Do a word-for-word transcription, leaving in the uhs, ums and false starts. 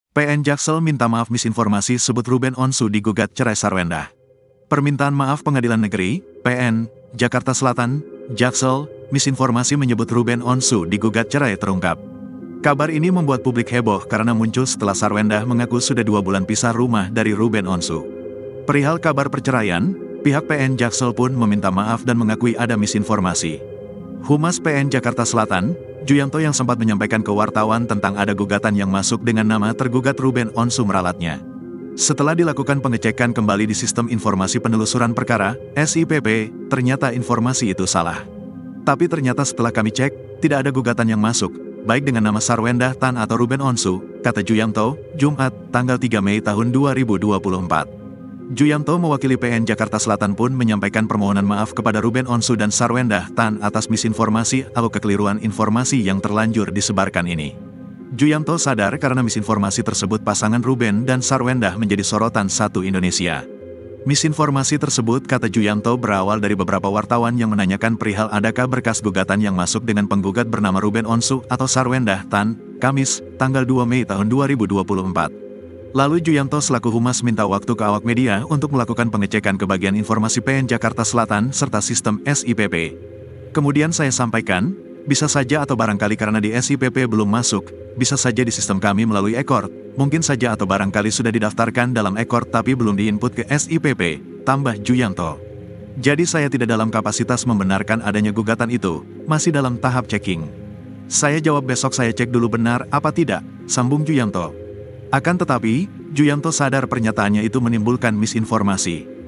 P N Jaksel minta maaf misinformasi sebut Ruben Onsu digugat cerai Sarwendah. Permintaan maaf Pengadilan Negeri, P N, Jakarta Selatan, Jaksel, misinformasi menyebut Ruben Onsu digugat cerai terungkap. Kabar ini membuat publik heboh karena muncul setelah Sarwendah mengaku sudah dua bulan pisah rumah dari Ruben Onsu. Perihal kabar perceraian, pihak P N Jaksel pun meminta maaf dan mengakui ada misinformasi. Humas P N Jakarta Selatan, Juyanto yang sempat menyampaikan ke wartawan tentang ada gugatan yang masuk dengan nama tergugat Ruben Onsu meralatnya. Setelah dilakukan pengecekan kembali di Sistem Informasi Penelusuran Perkara, S I P P, ternyata informasi itu salah. Tapi ternyata setelah kami cek, tidak ada gugatan yang masuk, baik dengan nama Sarwendah Tan atau Ruben Onsu, kata Juyanto, Jumat, tanggal tiga Mei tahun dua ribu dua puluh empat. Juyanto mewakili P N Jakarta Selatan pun menyampaikan permohonan maaf kepada Ruben Onsu dan Sarwendah Tan atas misinformasi atau kekeliruan informasi yang terlanjur disebarkan ini. Juyanto sadar karena misinformasi tersebut pasangan Ruben dan Sarwendah menjadi sorotan satu Indonesia. Misinformasi tersebut, kata Juyanto, berawal dari beberapa wartawan yang menanyakan perihal adakah berkas gugatan yang masuk dengan penggugat bernama Ruben Onsu atau Sarwendah Tan, Kamis, tanggal dua Mei tahun dua ribu dua puluh empat. Lalu Juyanto selaku humas minta waktu ke awak media untuk melakukan pengecekan ke bagian informasi P N Jakarta Selatan serta sistem S I P P. Kemudian saya sampaikan, bisa saja atau barangkali karena di S I P P belum masuk, bisa saja di sistem kami melalui Ekord, mungkin saja atau barangkali sudah didaftarkan dalam Ekord tapi belum diinput ke S I P P, tambah Juyanto. Jadi saya tidak dalam kapasitas membenarkan adanya gugatan itu, masih dalam tahap checking. Saya jawab besok saya cek dulu benar apa tidak, sambung Juyanto. Akan tetapi, Juyanto sadar pernyataannya itu menimbulkan misinformasi.